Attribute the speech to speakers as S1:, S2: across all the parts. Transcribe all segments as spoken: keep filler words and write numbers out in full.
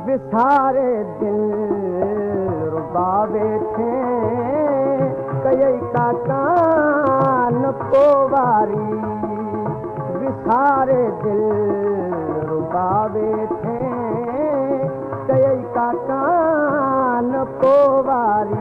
S1: विसारे दिल रुबावे थे कई का कान पोवारी विसारे दिल रुबावे थे कई का कान पोवारी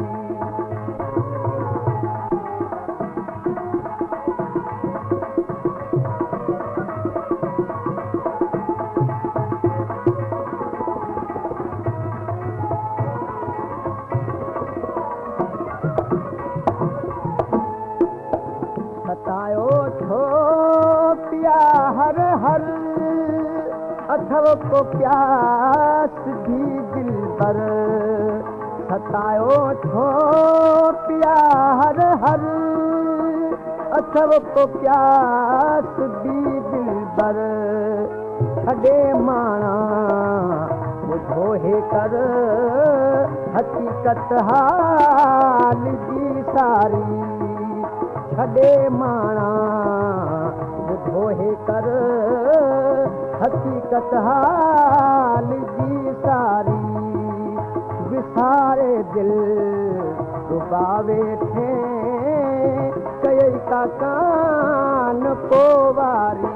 S1: सतायो छो पिया हर हर अथव को प्यास भी दिल पर सतायो छो पिया हर हर अथव को प्यास भी दिल पर छॾे माणा ॿुधो हे कर हक़ीक़त हाल जी सारी छॾे माणा ॿुधो हे कर हक़ीक़त हाल जी सारी विसारे दिल रुबावे थे कई का कान पोवारी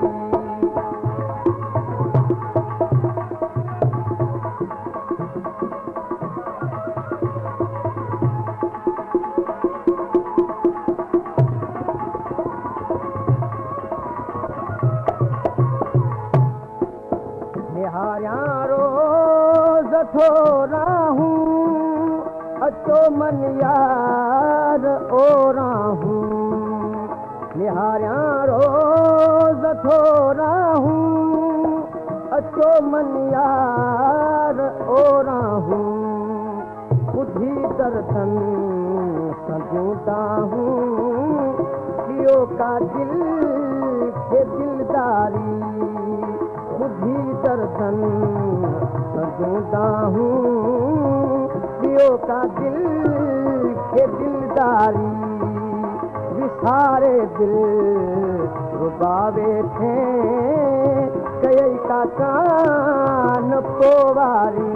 S1: निहारियां रोज़ थोरा हूँ अचो मन यार ओरा हूँ निहारियां रोज़ थोरा हूँ अचो मन यार ओरा हूँ ॿुधी दर्दन सजूता हूँ कियो का दिल खे दिलदारी ॿुधी दर्दन सजूता हूँ कियो का दिल खे दिलदारी विसारे दिल रुबावे थे कई का कान पोवारी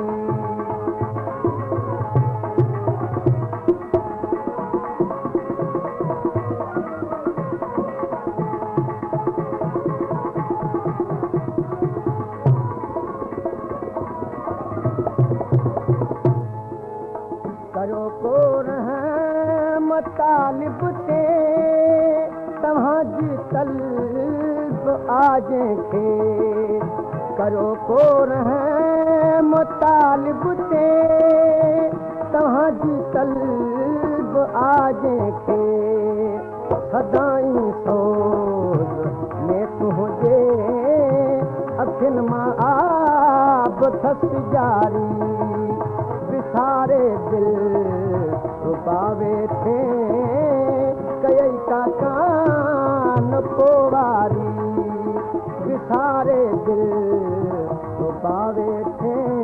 S1: करो को रहम तालिब ते तव्हांजी तलब आजे खे करो को रहम तालिब ते तव्हांजी तलब आजे खे सदाई सोच में तुंहिंजे अखियुनि मां आब थस जारी विसारे दिल रुबावे थे कई का कान पोवारी विसारे दिल रुबावे थे